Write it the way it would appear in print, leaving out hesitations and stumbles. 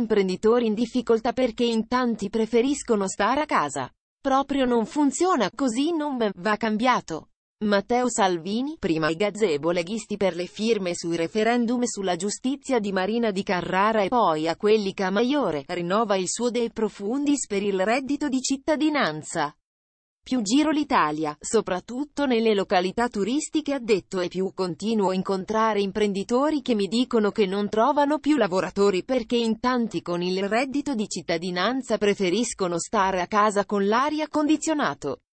imprenditori in difficoltà perché in tanti preferiscono stare a casa. Proprio non funziona così, non va cambiato. Matteo Salvini, prima i gazebo leghisti per le firme sui referendum sulla giustizia di Marina di Carrara e poi a quelli Camaiore, rinnova il suo De Profundis per il reddito di cittadinanza. Più giro l'Italia, soprattutto nelle località turistiche, ha detto, e più continuo a incontrare imprenditori che mi dicono che non trovano più lavoratori perché in tanti con il reddito di cittadinanza preferiscono stare a casa con l'aria condizionato.